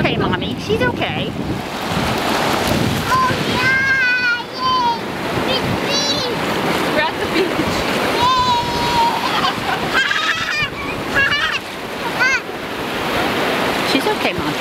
okay, Mommy. She's okay. Oh yeah! Yay! Beach! We're at the beach. She's okay, Mommy.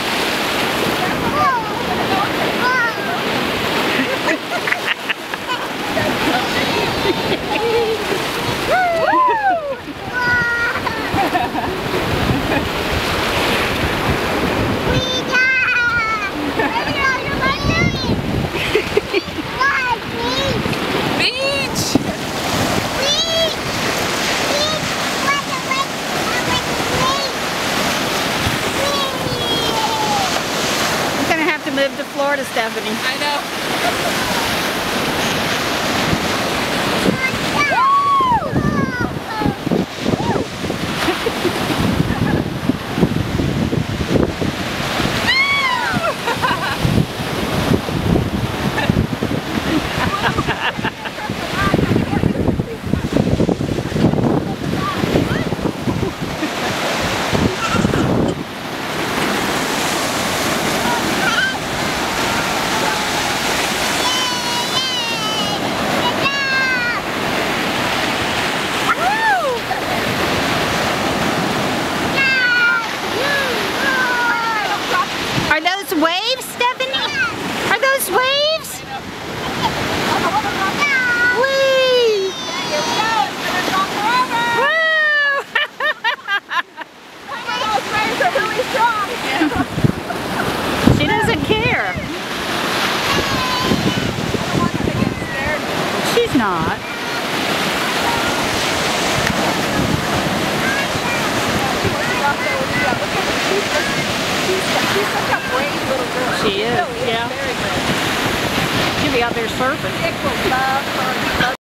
Move to Florida, Stephanie. I know. Are those waves, Stephanie? Are those waves? Whee! She doesn't care. She's not. She's such a brave little girl. She is, Really, yeah. Very good. She'll be out there surfing. Nick will love her.